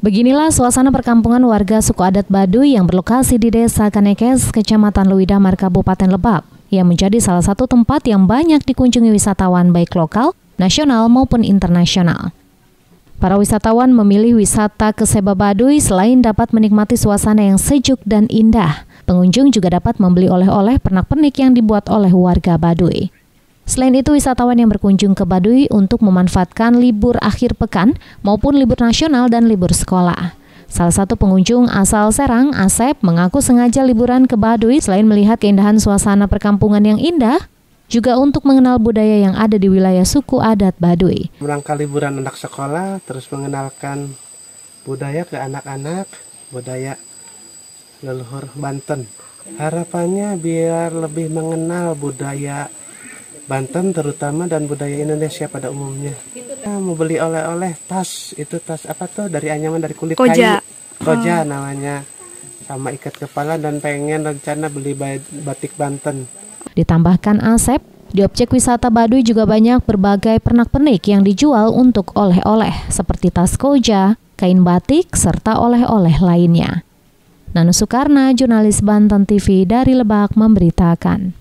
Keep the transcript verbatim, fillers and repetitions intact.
Beginilah suasana perkampungan warga suku adat Baduy yang berlokasi di Desa Kanekes, Kecamatan Leuwidamar, Kabupaten Lebak, yang menjadi salah satu tempat yang banyak dikunjungi wisatawan baik lokal, nasional maupun internasional. Para wisatawan memilih wisata ke Seba Baduy selain dapat menikmati suasana yang sejuk dan indah. Pengunjung juga dapat membeli oleh-oleh pernak-pernik yang dibuat oleh warga Baduy. Selain itu, wisatawan yang berkunjung ke Baduy untuk memanfaatkan libur akhir pekan maupun libur nasional dan libur sekolah. Salah satu pengunjung asal Serang, Asep, mengaku sengaja liburan ke Baduy selain melihat keindahan suasana perkampungan yang indah, juga untuk mengenal budaya yang ada di wilayah suku adat Baduy. Merangka liburan anak sekolah, terus mengenalkan budaya ke anak-anak, budaya leluhur Banten. Harapannya biar lebih mengenal budaya Banten terutama dan budaya Indonesia pada umumnya. Nah, mau beli oleh-oleh tas, itu tas apa tuh dari anyaman dari kulit Koja. kayu. Koja oh. namanya. Sama ikat kepala dan pengen rencana beli batik Banten. Ditambahkan Asep, di objek wisata Baduy juga banyak berbagai pernak-pernik yang dijual untuk oleh-oleh seperti tas koja, kain batik, serta oleh-oleh lainnya. Nanu Soekarna, jurnalis Banten T V dari Lebak memberitakan.